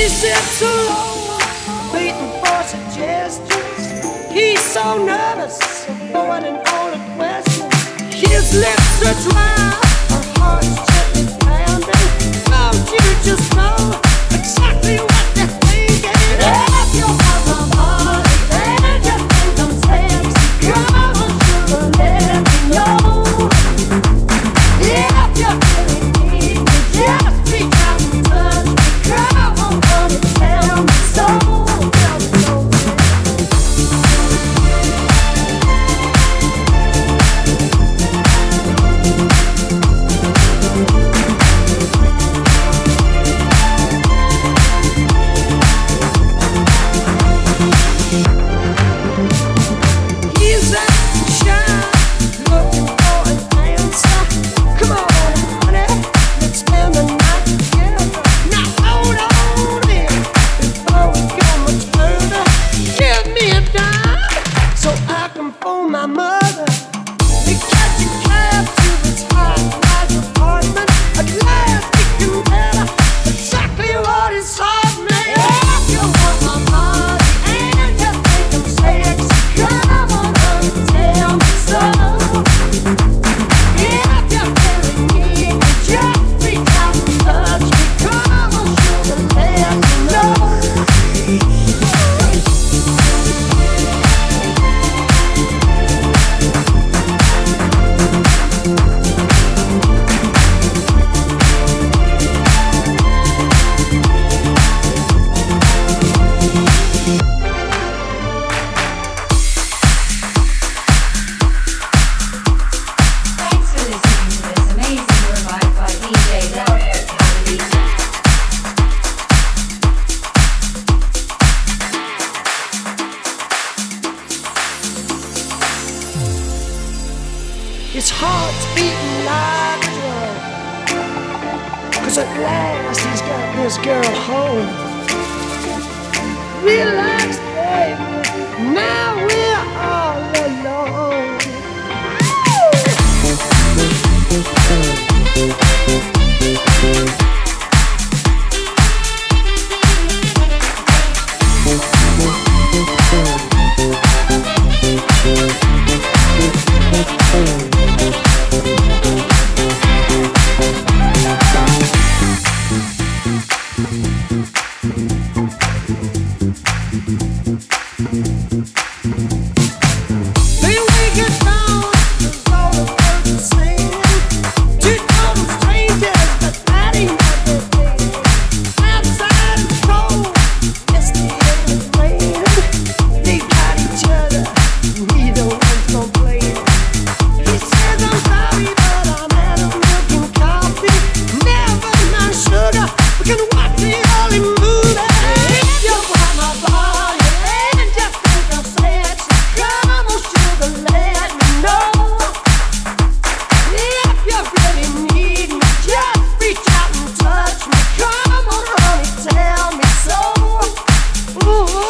sits alone, waiting for suggestions. He's so nervous, avoiding all the questions. His lips are dry, her heart's gently pounding. Don't you just know exactly what they're thinking? If you want my body and you think I'm sexy, come on, sugar, let me know. If you really need me, just reach out and touch me. Come on, honey, tell me so. Tell me so. He's acting shy, looking for an answer. Come on, honey, let's spend the night together. Now hold on in before we go much further. Give me a dime so I can phone my mother. We catch a cab to this high-rise apartment. At last we can tell her exactly what is happening. If you want my body and you think I'm sexy, come on, honey, tell me so. If you really need me, just reach out and touch me. Come on, sugar, let me know. Thanks for listening to this amazing revive by DJ Delta Cavalier. His heart's beating like a drum, 'cause at last he's got this girl home. Relax, baby, now we're all alone. Then we get down, it's all the birds are singing. Two total strangers, but that ain't what they did. Outside it's cold, it's the end of rain. They got each other, neither one's complaining. He says I'm sorry, but I'm out of milk and coffee. Never mind sugar, we can watch the early movie. If you want my body and you think I'm sexy, come on, sugar, let me know. If you really need me, just reach out and touch me. Come on, honey, tell me so. Ooh.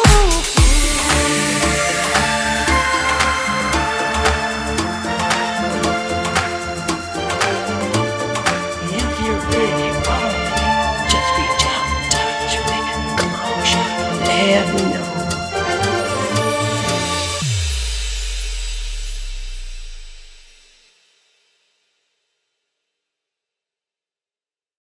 If you really want me, just reach out and touch me. Come on, sugar, let me